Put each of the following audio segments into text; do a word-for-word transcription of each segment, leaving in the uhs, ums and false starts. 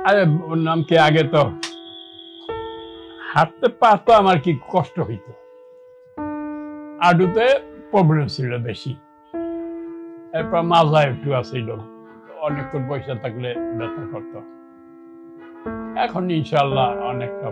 আরে ওর নাম কি আগে তো হাঁটতে পারতো, আমার কি কষ্ট হইতো, আডুতে প্রবলেম ছিল বেশি, এরপর মাজা একটু আসছিল, অনেকক্ষণ পয়সা থাকলে ব্যথা করতো। এখন ইনশাল্লাহ অনেকটা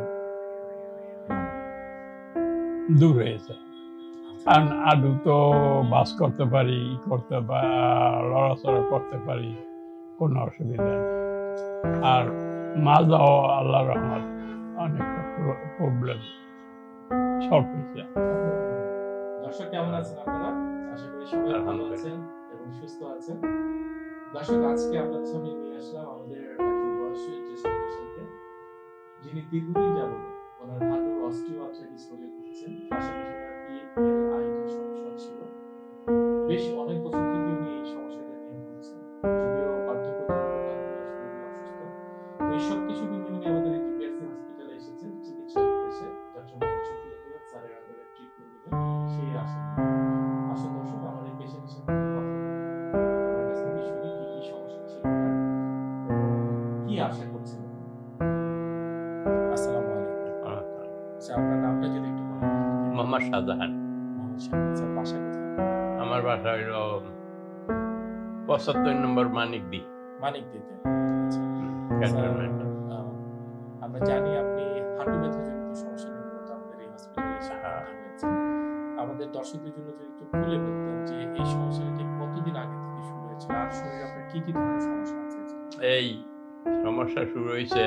দূর হয়েছে, কারণ আডু তো বাস করতে পারি, করতে লড়াচড়া করতে পারি, কোনো অসুবিধা নেই। আর মাজাও আল্লাহ রহমত অনেকটা প্রবলেম সলভ হয়েছে। দর্শক কেমন আছেন আপনারা? আশা করি সবাই ভালো আছেন এবং সুস্থ আছেন। দর্শক আজকে আপনাদের সামনে নিয়ে আসলাম আমাদের একজন বয়স্ক জ্যেষ্ঠ পেশেন্টকে, যিনি দীর্ঘদিন যাবত ওনার হাঁটুর অস্টিওআর্থ্রাইটিস রোগে ভুগছেন। পাশাপাশি ওনার পিএলআইটির সমস্যা ছিল। বেশ অনেক বছর থেকে উনি এই সমস্যাটা নিয়ে ভুগছেন, যদিও বার্ধক্যজনিত কারণে আসলে উনি অসুস্থ। তো এই সব কিছু নিয়ে উনি আমাদের এই ডিপিআরসি হসপিটালে এসেছেন চিকিৎসার উদ্দেশ্যে। ডক্টর মোহাম্মদ শফিউল্লাহ স্যারের আন্ডারে ট্রিটমেন্ট নেবেন সেই আশা নিয়ে। আসুন দর্শক আমার এই পেশেন্টের সাথে কথা আমার কাছ থেকে শুনি কি কি সমস্যা ছিল তার, কি আশা করছেন। আসসালামু আলাইকুম। আচ্ছা, আপনার নামটা যদি একটু বলেন। মোহাম্মদ শাহজাহান। মোহাম্মদ শাহজাহান স্যার, বাসা কোথায়? আমার বাসা হইল পঁচাত্তর নম্বর মানিক দি। মানিক দিতে। আচ্ছা, আমরা জানি আপনি হাঁটু ব্যথাজনিত সমস্যা নিয়ে মূলত আমাদের এই হসপিটালে এসে ভর্তি হয়েছেন। আমাদের দর্শকদের জন্য যদি একটু খুলে বলতেন যে এই সমস্যাটা ঠিক কতদিন আগে থেকে শুরু হয়েছিল আর শরীরে আপনার কি কি ধরনের সমস্যা আছে? এই সমস্যা শুরু হয়েছে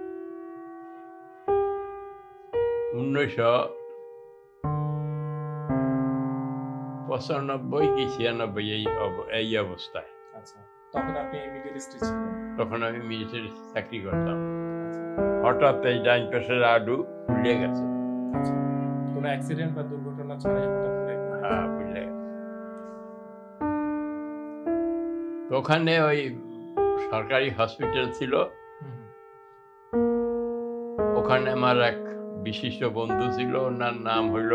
উনিশশো পঁচানব্বই কি ছিয়ানব্বই এই এই অবস্থায়। আচ্ছা, তখন আপনি মিডল ইস্টে ছিলেন? তখন আমি মিলিটারি চাকরি করতাম। হঠাৎ এই ডাইন পাশের আডু ফুলে গেছে। আচ্ছা, কোনো অ্যাক্সিডেন্ট বা দুর্ঘটনা ছাড়াই হঠাৎ করে? হ্যাঁ, ফুলে গেছে। তো ওখানে ওই সরকারি হসপিটাল ছিল, ওখানে আমার এক বিশিষ্ট বন্ধু ছিল, ওনার নাম হইল,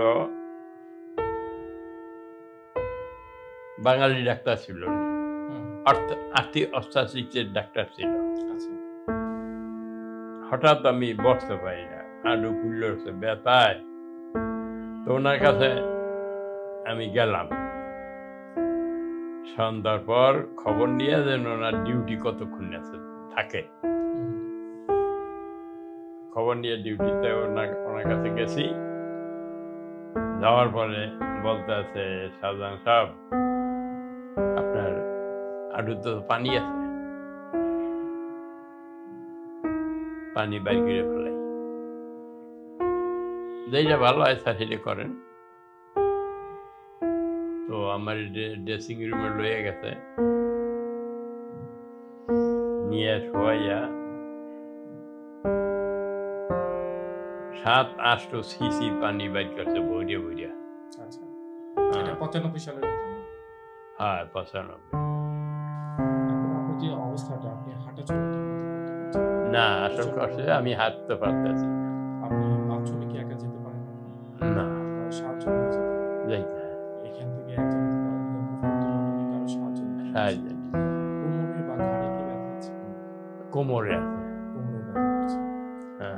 বাঙালি ডাক্তার ছিল, অর্থাচিকিৎসের ডাক্তার ছিল। হঠাৎ আমি বসতে পারি না, আডু ফুললে ব্যথায়। তো ওনার কাছে আমি গেলাম, সন্ধ্যার পর খবর নিয়ে যেন ওনার ডিউটি কতক্ষণ আছে থাকে, খবর নিয়ে ডিউটিতে ওনার ওনার কাছে গেছি। যাওয়ার পরে বলতে আছে, শাহজাহান সাহেব আপনার আডুতে তো পানি আছে, পানি বাইর করে ফেলাই, যেটা ভালো হয় স্যার সেটা করেন। তো আমার ড্রেসিং রুমে লয়ে গেছে, নিয়ে শোয়াইয়া সাত আটশো সিসি পানি বাইর করছে বইরিয়া বইরিয়া। পঁচানব্বই সালের হ্যাঁ, পঁচানব্বই। আপনার যে অবস্থাটা, আপনি হাঁটা চলা না, আসল করছে আমি হাঁটতে পারতেছি। আপনি বাথরুমে কি একা যেতে পারেন? না, সাহায্য নিয়ে যেতে যাইতে এখান থেকে এক জায়গা থেকে আরেক জায়গায় মুভ করতে হলে কারো সাহায্য নিতে সাহায্য। কোমরে বা ঘাড়ে কি ব্যথা আছে? কোমরে আছে। কোমরে ব্যথা আছে। হ্যাঁ,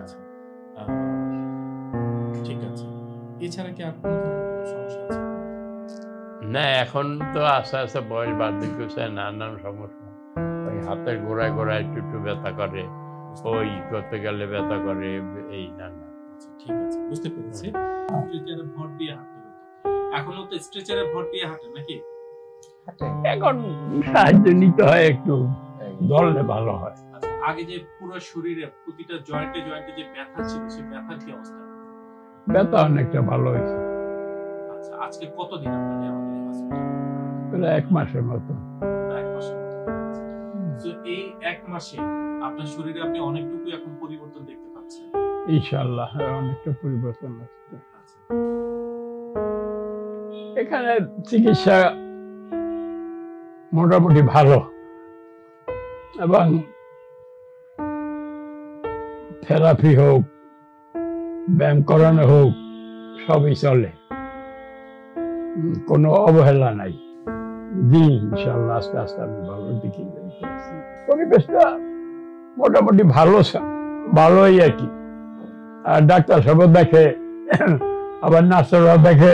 ঠিক আছে। এছাড়া কি আর কোনো ধরনের সমস্যা আছে? না, এখন তো আস্তে আস্তে বয়স বার্ধক্য হচ্ছে, নানান সমস্যা। ওই হাতের গোড়ায় গোড়ায় একটু একটু ব্যথা করে, ওই করতে গেলে ব্যথা করে, এই নানা। ঠিক আছে, বুঝতে পেরেছি। স্ট্রেচারে ভর দিয়ে হাঁটতে হতো, এখনো তো স্ট্রেচারে ভর দিয়ে হাঁটেন নাকি? এখন সাহায্য নিতে হয়, একটু ধরলে ভালো হয়। আচ্ছা, আগে যে পুরো শরীরে প্রতিটা জয়েন্টে জয়েন্টে যে ব্যথা ছিল, সেই ব্যথার কি অবস্থা? ব্যথা অনেকটা ভালো হয়েছে। আচ্ছা, আজকে কতদিন আপনাদের আমাদের এই হসপিটালে? প্রায় এক মাসের মতো। এক মাসের মতো। তো এই এক মাসে আপনার শরীরে আপনি অনেকটুকু এখন পরিবর্তন দেখতে পাচ্ছেন? ইনশাআল্লাহ অনেকটা পরিবর্তন আসছে। এখানে চিকিৎসা মোটামুটি ভালো, এবং থেরাপি হোক, ব্যায়াম করানো হোক, সবই চলে, কোনো অবহেলা নাই। জি, ইনশাআল্লাহ আস্তে আস্তে আমি ভালোর দিকে যাইতেছি। পরিবেশটা মোটামুটি ভালো ভালোই আর কি। আর ডাক্তার সাহেব দেখে, আবার নার্সরা দেখে,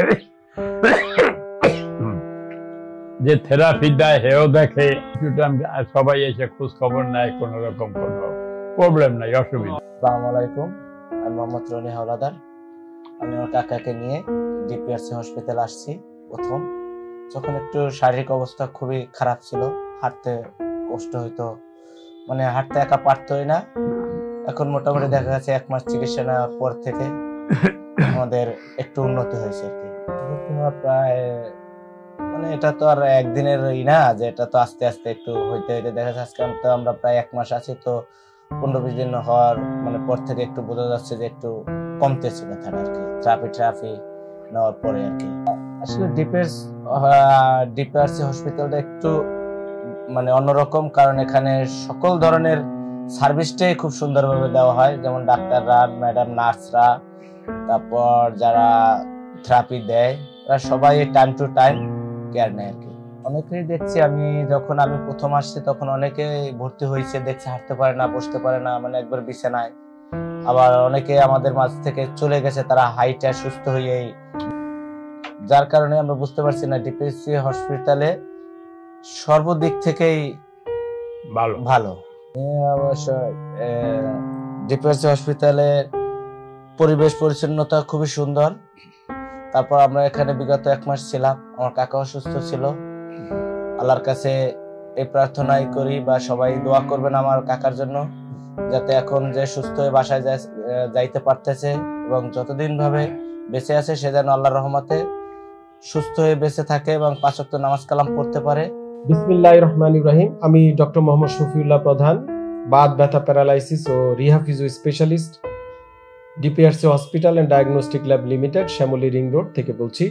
যে থেরাপি দেয় হেও দেখে। সবাই এসে খোঁজ খবর নেয়, কোন রকম কোন প্রবলেম নাই, অসুবিধা। আসসালামু আলাইকুম, আমি মোহাম্মদ রনি হাওলাদার। আমি আমার কাকাকে নিয়ে ডিপিআরসি হসপিটাল আসছি। প্রথম যখন একটু শারীরিক অবস্থা খুবই খারাপ ছিল, হাঁটতে কষ্ট হইতো, মানে হাঁটতে একা পারতই না। এখন মোটামুটি দেখা গেছে এক মাস চিকিৎসা নেওয়ার পর থেকে আমাদের একটু উন্নতি হয়েছে আর কি। প্রায় মানে এটা তো আর একদিনের ই না, যে এটা তো আস্তে আস্তে একটু হইতে হইতে দেখা যাচ্ছে। আজকে তো আমরা প্রায় এক মাস আছি, তো পনেরো বিশ দিন হওয়ার মানে পর থেকে একটু বোঝা যাচ্ছে যে একটু কমতেছে ব্যথাটা আর কি, ট্রাফি ট্রাফি নেওয়ার পরে আর কি। আসলে ডিপিআরস ডিপিআরসি হসপিটালটা একটু মানে অন্যরকম, কারণ এখানে সকল ধরনের সার্ভিসটাই খুব সুন্দরভাবে দেওয়া হয়। যেমন ডাক্তাররা, ম্যাডাম, নার্সরা, তারপর যারা থেরাপি দেয়, তারা সবাই টাইম টু টাইম কেয়ার নেয় আর কি। অনেকেই দেখছি, আমি যখন আমি প্রথম আসছি তখন অনেকে ভর্তি হয়েছে, দেখছি হাঁটতে পারে না, বসতে পারে না, মানে একবার বিছানায়। আবার অনেকে আমাদের মাঝ থেকে চলে গেছে, তারা হাইটে সুস্থ হয়ে। যার কারণে আমরা বুঝতে পারছি না ডিপিআরসি হসপিটালে সর্বদিক থেকেই ভালো ভালো। অবশ্য ডিপিআরসি হসপিটালের পরিবেশ পরিচ্ছন্নতা খুবই সুন্দর। তারপর আমরা এখানে বিগত এক মাস ছিলাম, আমার কাকা অসুস্থ ছিল। আল্লাহর কাছে এই প্রার্থনাই করি, বা সবাই দোয়া করবেন আমার কাকার জন্য, যাতে এখন যে সুস্থ হয়ে বাসায় যাইতে পারতেছে এবং যতদিন ভাবে বেঁচে আছে সে যেন আল্লাহর রহমতে সুস্থ হয়ে বেঁচে থাকে এবং পাঁচ ওয়াক্ত নামাজ কালাম পড়তে পারে। বিসমিল্লাহির রহমানির রহিম। আমি ডক্টর মোহাম্মদ শফিউল্লাহ প্রধান, বাত ব্যথা প্যারালাইসিস ও rehab physio specialist, DPRC hospital and diagnostic lab limited, Shyamoli ring road থেকে বলছি।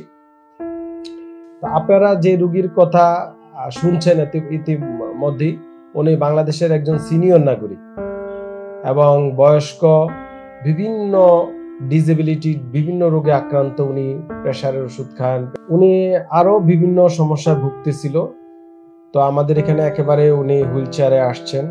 আপনারা যে রোগীর কথা শুনছেন ইতিমধ্যে, উনি বাংলাদেশের একজন সিনিয়র নাগরিক এবং বয়স্ক, বিভিন্ন ডিসেবিলিটি, বিভিন্ন রোগে আক্রান্ত। উনি প্রেসারের ওষুধ খান, উনি আরো বিভিন্ন সমস্যায় ভুগতেছিল। তো আমাদের এখানে একেবারে উনি হুইল চেয়ারে আসছেন,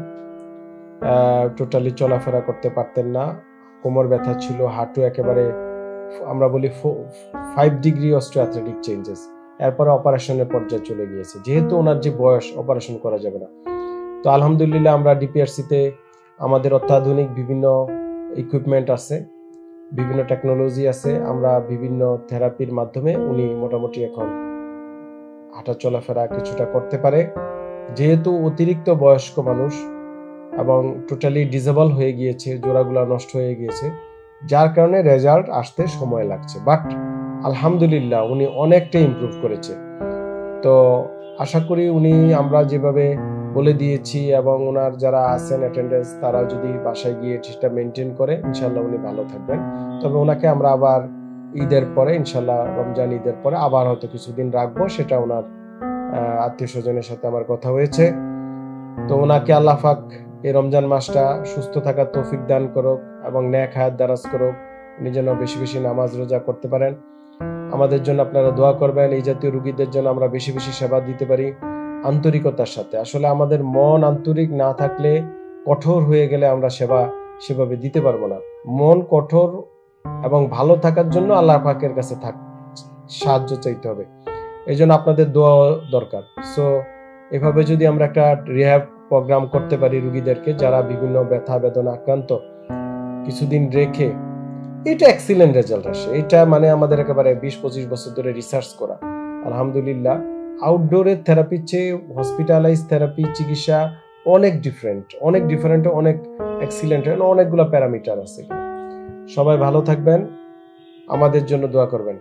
টোটালি চলাফেরা করতে পারতেন না, কোমর ব্যথা ছিল, হাঁটু একেবারে আমরা বলি ফাইভ ডিগ্রি অস্টিওআর্থ্রাইটিক চেঞ্জেস। এরপরে অপারেশনের পর্যায়ে চলে গিয়েছে, যেহেতু ওনার যে বয়স, অপারেশন করা যাবে না। তো আলহামদুলিল্লাহ আমরা ডিপিআরসিতে আমাদের অত্যাধুনিক বিভিন্ন ইকুইপমেন্ট আছে, বিভিন্ন টেকনোলজি আছে। আমরা বিভিন্ন থেরাপির মাধ্যমে উনি মোটামুটি এখন হাঁটা চলাফেরা কিছুটা করতে পারে। যেহেতু অতিরিক্ত বয়স্ক মানুষ এবং টোটালি ডিসেবল হয়ে গিয়েছে, জোড়াগুলা নষ্ট হয়ে গিয়েছে, যার কারণে রেজাল্ট আসতে সময় লাগছে। বাট আলহামদুলিল্লাহ উনি অনেকটা ইমপ্রুভ করেছে। তো আশা করি উনি আমরা যেভাবে বলে দিয়েছি এবং ওনার যারা আছেন অ্যাটেন্ডেন্স, তারা যদি বাসায় গিয়ে সেটা মেনটেন করে, ইনশাল্লাহ উনি ভালো থাকবেন। তবে ওনাকে আমরা আবার ঈদের পরে, ইনশাল্লাহ রমজান ঈদের পরে আবার হয়তো কিছুদিন রাখবো, সেটা ওনার আত্মীয় স্বজনের সাথে আমার কথা হয়েছে। তো ওনাকে আল্লাহ পাক এই রমজান মাসটা সুস্থ থাকার তৌফিক দান করুক এবং নেক হায়াত দারাজ করুক, উনি যেন বেশি বেশি নামাজ রোজা করতে পারেন। আমাদের জন্য আপনারা দোয়া করবেন, এই জাতীয় রোগীদের জন্য আমরা বেশি বেশি সেবা দিতে পারি আন্তরিকতার সাথে। আসলে আমাদের মন আন্তরিক না থাকলে, কঠোর হয়ে গেলে আমরা সেবা সেভাবে দিতে পারবো না। মন কঠোর এবং ভালো থাকার জন্য আল্লাহ পাকের কাছে থাক সাহায্য চাইতে হবে, এই জন্য আপনাদের দোয়া দরকার। সো এভাবে যদি আমরা একটা রিহ্যাব প্রোগ্রাম করতে পারি রোগীদেরকে, যারা বিভিন্ন ব্যথা বেদনা আক্রান্ত, কিছুদিন রেখে, এটা এক্সিলেন্ট রেজাল্ট আসে। এটা মানে আমাদের একেবারে বিশ পঁচিশ বছর ধরে রিসার্চ করা। আলহামদুলিল্লাহ আউটডোরের থেরাপির চেয়ে হসপিটালাইজ থেরাপি চিকিৎসা অনেক ডিফারেন্ট, অনেক ডিফারেন্ট, অনেক এক্সিলেন্ট, অনেকগুলো প্যারামিটার আছে। সবাই ভালো থাকবেন, আমাদের জন্য দোয়া করবেন।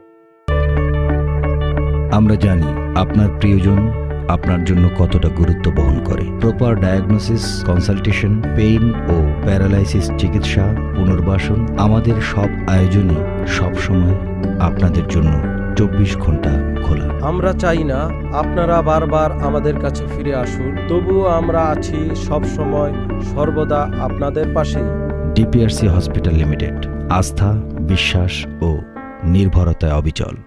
আমরা জানি আপনার প্রিয়জন আপনার জন্য কতটা গুরুত্ব বহন করে। প্রপার ডায়াগনোসিস, কনসালটেশন, পেইন ও প্যারালাইসিস চিকিৎসা, পুনর্বাসন, আমাদের সব আয়োজনই সবসময় আপনাদের জন্য চব্বিশ ঘন্টা খোলা। আমরা চাই না আপনারা বারবার আমাদের কাছে ফিরে আসুন, তবুও আমরা আছি সব সময় সর্বদা আপনাদের পাশেই। ডিপিআরসি হসপিটাল লিমিটেড, আস্থা, বিশ্বাস ও নির্ভরতায় অবিচল।